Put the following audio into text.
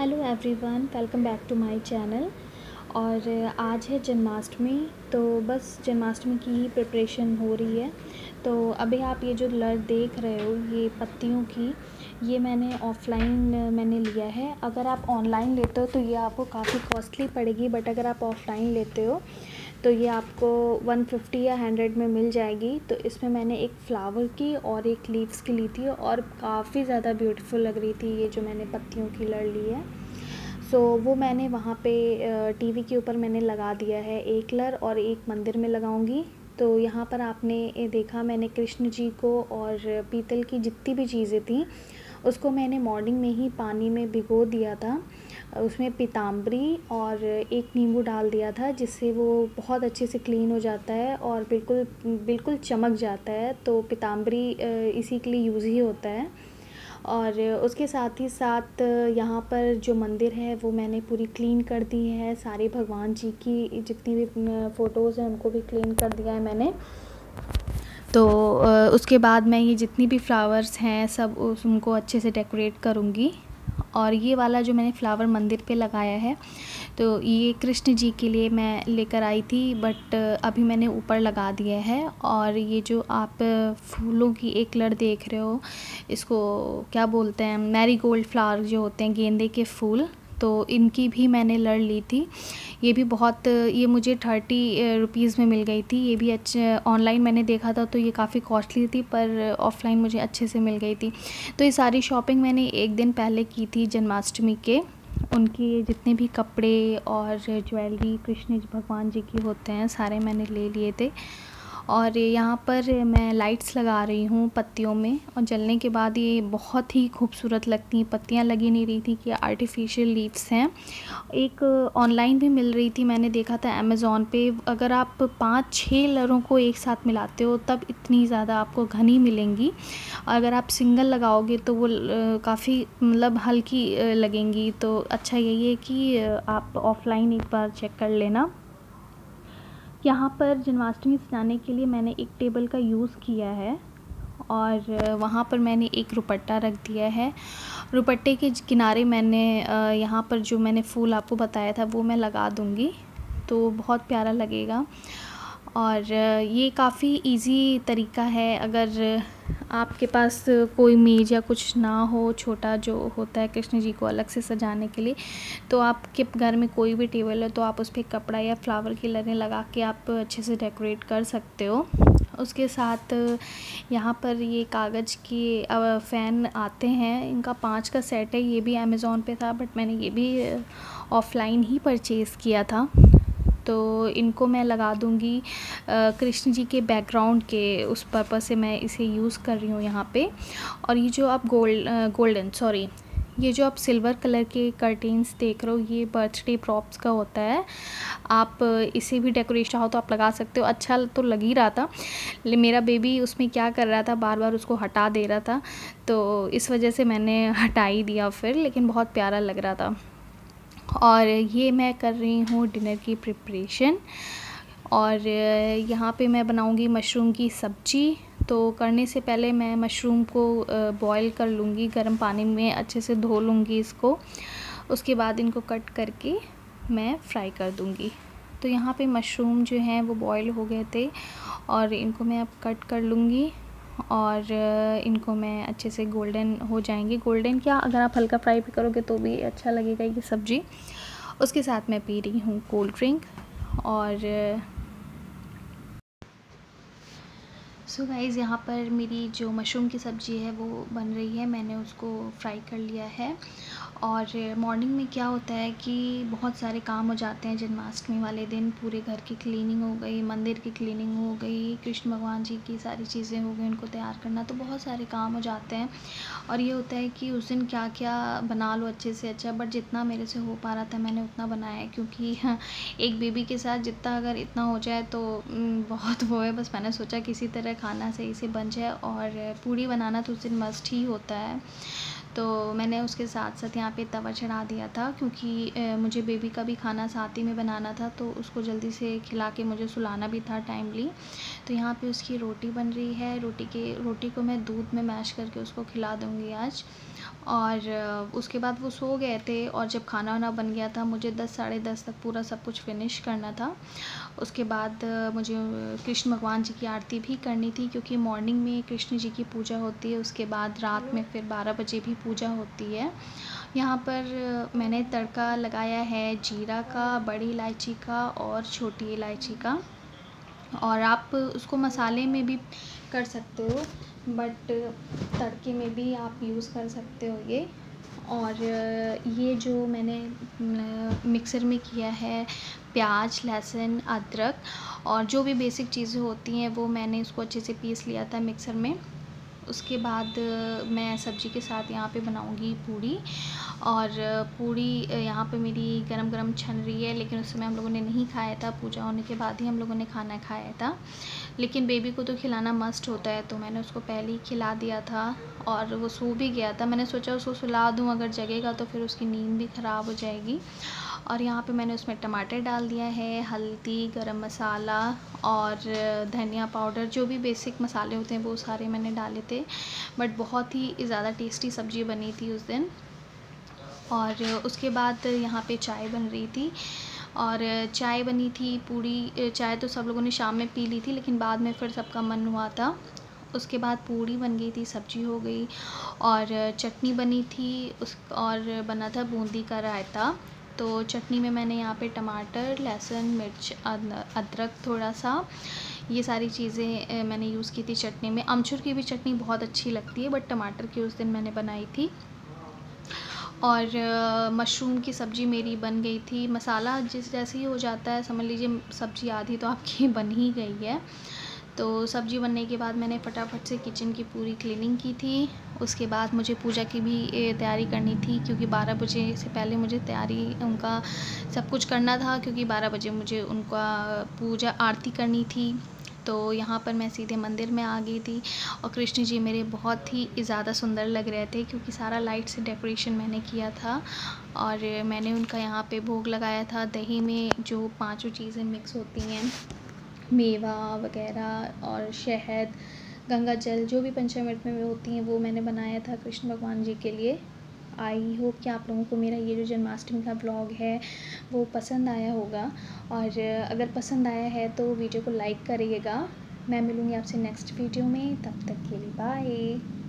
Hello everyone, welcome back to my channel. और आज है जन्माष्टमी, तो बस जन्माष्टमी की ही प्रिपरेशन हो रही है। तो अभी आप ये जो लड़ देख रहे हो, ये पत्तियों की, ये मैंने ऑफ़लाइन मैंने लिया है। अगर आप ऑनलाइन लेते हो तो ये आपको काफ़ी कॉस्टली पड़ेगी, बट अगर आप ऑफ़लाइन लेते हो तो ये आपको 150 या 100 में मिल जाएगी। तो इसमें मैंने एक फ्लावर की और एक लीव्स की ली थी, और काफ़ी ज़्यादा ब्यूटीफुल लग रही थी ये जो मैंने पत्तियों की लड़ ली है। सो वो मैंने वहाँ पे टीवी के ऊपर मैंने लगा दिया है, एक लड़ और एक मंदिर में लगाऊंगी। तो यहाँ पर आपने देखा, मैंने कृष्ण जी को और पीतल की जितनी भी चीज़ें थी उसको मैंने मॉर्निंग में ही पानी में भिगो दिया था। उसमें पीताम्बरी और एक नींबू डाल दिया था, जिससे वो बहुत अच्छे से क्लीन हो जाता है और बिल्कुल बिल्कुल चमक जाता है। तो पीताम्बरी इसी के लिए यूज़ ही होता है। और उसके साथ ही साथ यहाँ पर जो मंदिर है वो मैंने पूरी क्लीन कर दी है। सारे भगवान जी की जितनी भी फ़ोटोज़ हैं उनको भी क्लीन कर दिया है मैंने। तो उसके बाद मैं ये जितनी भी फ्लावर्स हैं सब उनको अच्छे से डेकोरेट करूँगी। और ये वाला जो मैंने फ्लावर मंदिर पे लगाया है, तो ये कृष्ण जी के लिए मैं लेकर आई थी, बट अभी मैंने ऊपर लगा दिया है। और ये जो आप फूलों की एक लड़ देख रहे हो, इसको क्या बोलते हैं, मैरीगोल्ड फ्लावर जो होते हैं, गेंदे के फूल, तो इनकी भी मैंने लड़ ली थी। ये भी बहुत, ये मुझे 30 रुपीज़ में मिल गई थी। ये भी अच्छे, ऑनलाइन मैंने देखा था तो ये काफ़ी कॉस्टली थी, पर ऑफ़लाइन मुझे अच्छे से मिल गई थी। तो ये सारी शॉपिंग मैंने एक दिन पहले की थी जन्माष्टमी के। उनके जितने भी कपड़े और ज्वेलरी कृष्ण भगवान जी की होते हैं सारे मैंने ले लिए थे। और यहाँ पर मैं लाइट्स लगा रही हूँ पत्तियों में, और जलने के बाद ये बहुत ही खूबसूरत लगती हैं। पत्तियाँ लगी नहीं रही थी कि आर्टिफिशियल लीव्स हैं। एक ऑनलाइन भी मिल रही थी, मैंने देखा था अमेज़ॉन पे। अगर आप 5-6 लड़ों को एक साथ मिलाते हो तब इतनी ज़्यादा आपको घनी मिलेंगी। अगर आप सिंगल लगाओगे तो वो काफ़ी मतलब हल्की लगेंगी। तो अच्छा यही है कि आप ऑफ़लाइन एक बार चेक कर लेना। यहाँ पर जन्माष्टमी सजाने के लिए मैंने एक टेबल का यूज़ किया है, और वहाँ पर मैंने एक रुपट्टा रख दिया है। रुपट्टे के किनारे मैंने यहाँ पर जो मैंने फूल आपको बताया था वो मैं लगा दूँगी, तो बहुत प्यारा लगेगा। और ये काफ़ी इजी तरीका है। अगर आपके पास कोई मेज़ या कुछ ना हो, छोटा जो होता है कृष्ण जी को अलग से सजाने के लिए, तो आपके घर में कोई भी टेबल है तो आप उस पर कपड़ा या फ्लावर की लड़ें लगा के आप अच्छे से डेकोरेट कर सकते हो। उसके साथ यहाँ पर ये कागज़ की फ़ैन आते हैं, इनका 5 का सेट है। ये भी अमेज़ॉन पे था, बट मैंने ये भी ऑफ़लाइन ही परचेज़ किया था। तो इनको मैं लगा दूँगी कृष्ण जी के बैकग्राउंड के उस पर्पस से मैं इसे यूज़ कर रही हूँ यहाँ पे। और ये जो आप ये जो आप सिल्वर कलर के कर्टेन्स देख रहे हो, ये बर्थडे प्रॉप्स का होता है। आप इसे भी डेकोरेशन चाहो तो आप लगा सकते हो। अच्छा तो लग ही रहा था, लेकिन मेरा बेबी उसमें क्या कर रहा था, बार बार उसको हटा दे रहा था, तो इस वजह से मैंने हटा ही दिया फिर, लेकिन बहुत प्यारा लग रहा था। और ये मैं कर रही हूँ डिनर की प्रिपरेशन। और यहाँ पे मैं बनाऊँगी मशरूम की सब्ज़ी। तो करने से पहले मैं मशरूम को बॉईल कर लूँगी, गर्म पानी में अच्छे से धो लूँगी इसको। उसके बाद इनको कट करके मैं फ्राई कर दूँगी। तो यहाँ पे मशरूम जो हैं वो बॉईल हो गए थे, और इनको मैं अब कट कर लूँगी। और इनको मैं अच्छे से गोल्डन हो जाएंगे, गोल्डन क्या, अगर आप हल्का फ्राई भी करोगे तो भी अच्छा लगेगा ये सब्ज़ी। उसके साथ मैं पी रही हूँ कोल्ड ड्रिंक। और सो गाइज़, यहाँ पर मेरी जो मशरूम की सब्ज़ी है वो बन रही है, मैंने उसको फ्राई कर लिया है। और मॉर्निंग में क्या होता है कि बहुत सारे काम हो जाते हैं जन्माष्टमी वाले दिन। पूरे घर की क्लीनिंग हो गई, मंदिर की क्लीनिंग हो गई, कृष्ण भगवान जी की सारी चीज़ें हो गई, उनको तैयार करना, तो बहुत सारे काम हो जाते हैं। और ये होता है कि उस दिन क्या क्या बना लो अच्छे से अच्छा, बट जितना मेरे से हो पा रहा था मैंने उतना बनाया है, क्योंकि एक बेबी के साथ जितना अगर इतना हो जाए तो बहुत वो है। बस मैंने सोचा किसी तरह खाना सही से बन जाए, और पूड़ी बनाना तो उस दिन मस्ट ही होता है। तो मैंने उसके साथ साथ यहाँ पे तवा चढ़ा दिया था, क्योंकि मुझे बेबी का भी खाना साथ ही में बनाना था, तो उसको जल्दी से खिला के मुझे सुलाना भी था टाइमली। तो यहाँ पे उसकी रोटी बन रही है। रोटी को मैं दूध में मैश करके उसको खिला दूँगी आज। और उसके बाद वो सो गए थे और जब खाना वाना बन गया था मुझे 10 साढ़े 10 तक पूरा सब कुछ फिनिश करना था। उसके बाद मुझे कृष्ण भगवान जी की आरती भी करनी थी क्योंकि मॉर्निंग में कृष्ण जी की पूजा होती है, उसके बाद रात में फिर 12 बजे भी पूजा होती है। यहाँ पर मैंने तड़का लगाया है जीरा का, बड़ी इलायची का और छोटी इलायची का, और आप उसको मसाले में भी कर सकते हो बट तड़के में भी आप यूज़ कर सकते हो ये। और ये जो मैंने मिक्सर में किया है प्याज, लहसुन, अदरक और जो भी बेसिक चीज़ें होती हैं वो मैंने उसको अच्छे से पीस लिया था मिक्सर में। उसके बाद मैं सब्ज़ी के साथ यहाँ पे बनाऊँगी पूड़ी, और पूड़ी यहाँ पे मेरी गरम गरम छन रही है, लेकिन उस समय हम लोगों ने नहीं खाया था, पूजा होने के बाद ही हम लोगों ने खाना खाया था। लेकिन बेबी को तो खिलाना मस्ट होता है, तो मैंने उसको पहले ही खिला दिया था और वो सो भी गया था। मैंने सोचा उसको सुला दूँ, अगर जगेगा तो फिर उसकी नींद भी ख़राब हो जाएगी। और यहाँ पे मैंने उसमें टमाटर डाल दिया है, हल्दी, गरम मसाला और धनिया पाउडर, जो भी बेसिक मसाले होते हैं वो सारे मैंने डाले थे। बट बहुत ही ज़्यादा टेस्टी सब्ज़ी बनी थी उस दिन। और उसके बाद यहाँ पे चाय बन रही थी, और चाय बनी थी पूड़ी। चाय तो सब लोगों ने शाम में पी ली थी, लेकिन बाद में फिर सबका मन हुआ था। उसके बाद पूड़ी बन गई थी, सब्ज़ी हो गई और चटनी बनी थी और बना था बूंदी का रायता। तो चटनी में मैंने यहाँ पे टमाटर, लहसुन, मिर्च, अदरक थोड़ा सा, ये सारी चीज़ें मैंने यूज़ की थी चटनी में। अमचूर की भी चटनी बहुत अच्छी लगती है बट टमाटर की उस दिन मैंने बनाई थी। और मशरूम की सब्ज़ी मेरी बन गई थी। मसाला जैसे ही हो जाता है, समझ लीजिए सब्ज़ी आधी तो आपकी बन ही गई है। तो सब्ज़ी बनने के बाद मैंने फटाफट से किचन की पूरी क्लीनिंग की थी। उसके बाद मुझे पूजा की भी तैयारी करनी थी, क्योंकि 12 बजे से पहले मुझे तैयारी उनका सब कुछ करना था, क्योंकि 12 बजे मुझे उनका पूजा आरती करनी थी। तो यहाँ पर मैं सीधे मंदिर में आ गई थी और कृष्ण जी मेरे बहुत ही ज़्यादा सुंदर लग रहे थे, क्योंकि सारा लाइट से डेकोरेशन मैंने किया था। और मैंने उनका यहाँ पे भोग लगाया था। दही में जो पांचों चीज़ें मिक्स होती हैं, मेवा वगैरह और शहद, गंगा जल, जो भी पंचामृत में होती हैं, वो मैंने बनाया था कृष्ण भगवान जी के लिए। आई होप कि आप लोगों को मेरा ये जो जन्माष्टमी का ब्लॉग है वो पसंद आया होगा, और अगर पसंद आया है तो वीडियो को लाइक करिएगा। मैं मिलूँगी आपसे नेक्स्ट वीडियो में, तब तक के लिए बाय।